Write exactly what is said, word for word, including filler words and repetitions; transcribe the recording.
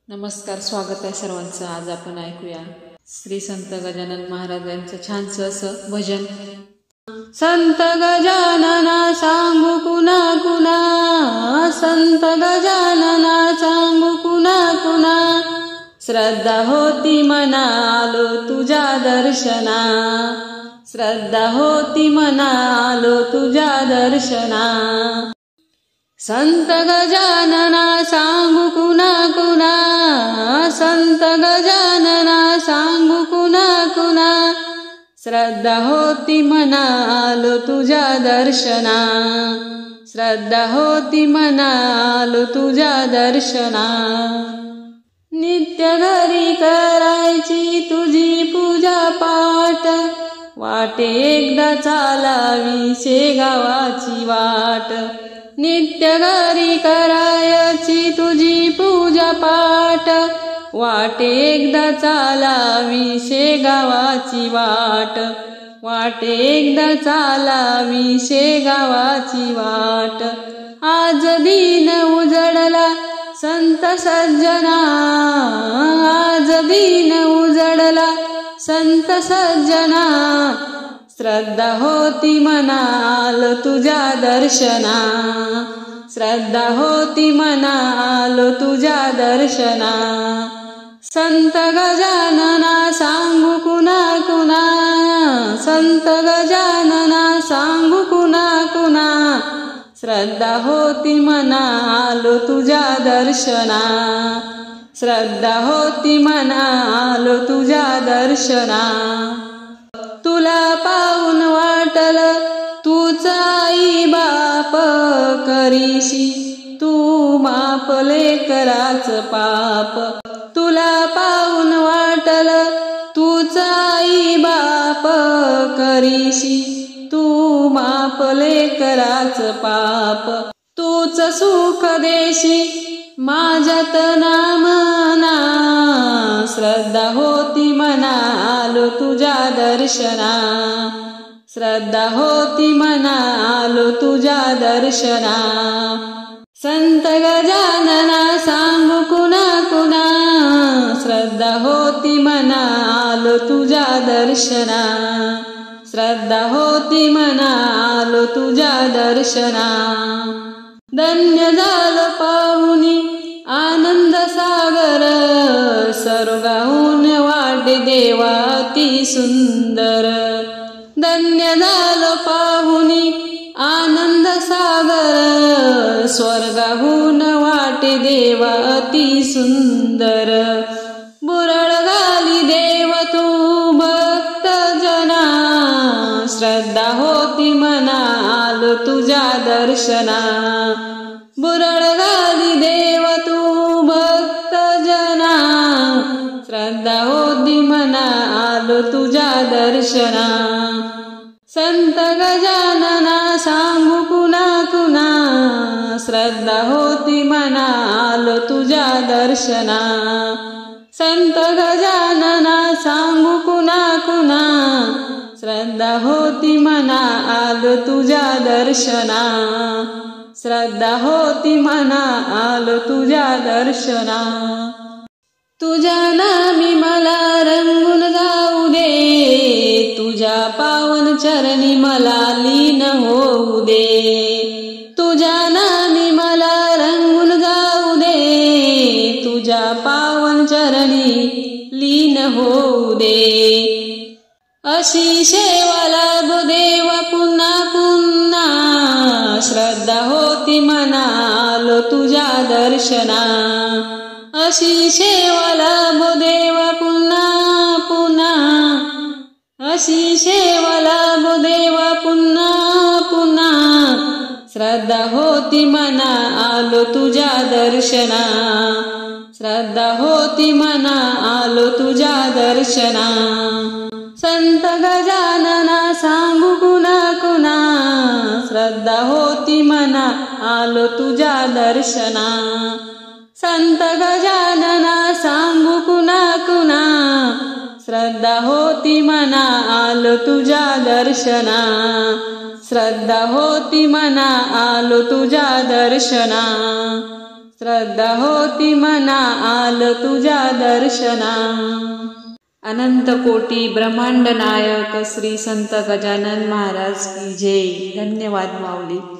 नमस्कार, स्वागत आहे सर्वांचं. आज आपण ऐकूया श्री संत गजानन महाराज यांचं छानसं असं भजन. संत गजानना सांगू कुणा कुणा, संत गजानना सांगू कुणा कुणा, श्रद्धा होती मना आलो तुझ्या दर्शना, श्रद्धा होती मना आलो तुझ्या दर्शना. संत गजानना सांगू कुणा कुणा, संत गजानना सांगू कुणा कुणा, श्रद्धा होती मना आलो तुझ्या दर्शना, श्रद्धा होती मना आलो तुझ्या दर्शना. नित्य घरी करायची तुझी पूजा पाठ, वाटे एकदा चालावी शेगावाची वाट. नित्य घरी करायची तुझी पूजा पाठ, वाटे एकदा चालावी शेगावाची वाट, वाटे एकदा चालावी शेगावाची वाट. आज दिन उजडला संत सज्जना, आज दिन उजडला संत सज्जना, श्रद्धा होती मना आलो तुझ्या दर्शना, श्रद्धा होती मना आलो तुझ्या दर्शना. संत गजानना सांगू कुणा कुणा, संत गजानना सांगू कुणा कुणा, श्रद्धा होती मना आलो तुझ्या दर्शना, श्रद्धा होती मना आलो तुझ्या दर्शना. तुला पाहून वाटल तूच आई बाप करीशी, तू माप लेकराच पाप. तुला पाहून वाटल तूच आई बाप करीशी, तू माप लेकराच पाप. तूच सुख देशी माझ्यात नामना, श्रद्धा होती मना आलो तुझ्या दर्शना, श्रद्धा होती मना आलो तुझ्या दर्शना. संत गजानना सांगू कुणा कुणा, श्रद्धा होती मना आलो तुझ्या दर्शना, श्रद्धा होती मना आलो तुझ्या दर्शना. धन्य झालं पाहुनी आनंद सागर, स्वर्गाहून वाटे देवा अति सुंदर. धन्य झालं पाहुनी आनंद सागर, स्वर्गाहून वाटे देवा अति सुंदर. बुरळ घाली देव तू भक्त जना, श्रद्धा होती मना आलो तुझ्या दर्शना. बुरळ घाली देव तू भक्त जना, श्रद्धा होती मना आलो तुझ्या दर्शना. संत गजानना सांगू कुणा कुणा, श्रद्धा होती मना आलो तुझ्या दर्शना. संत गजानना सांगू कुणा कुणा, श्रद्धा होती मना आलो तुझ्या दर्शना, श्रद्धा होती मना आलो तुझ्या दर्शना. तुझ्या नामी मला रंगून जाऊ दे, तुझ्या पावन चरणी मला लीन होऊ दे. तुझ्या नामी मला रंगून जाऊ दे, तुझ्या पावन चरणी लीन होऊ दे. अशी सेवा लाभो देवा पुन्हा पुन्हा, श्रद्धा होती मना आलो तुझ्या दर्शना. अशी सेवा लाभो देवा पुन्हा पुन्हा, अशी सेवा लाभो देवा पुन्हा पुन्हा, श्रद्धा होती मना आलो तुझ्या दर्शना, श्रद्धा होती मना आलो तुझ्या दर्शना. संत गजानना सांगू कुणा कुणा, श्रद्धा होती मना आलो तुझ्या दर्शना. संत गजानना सांगू कुणा कुणा, श्रद्धा होती मना आलो तुझ्या दर्शना, श्रद्धा होती मना आलो तुझ्या दर्शना, श्रद्धा होती मना आलो तुझ्या दर्शना। अनंत कोटी ब्रह्मांड नायक श्री संत गजानन महाराज की जय। धन्यवाद माऊली।